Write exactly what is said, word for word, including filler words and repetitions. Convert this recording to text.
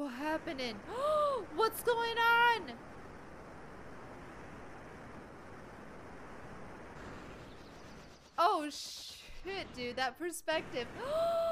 What happening? What's going on? Oh shit, dude, that perspective.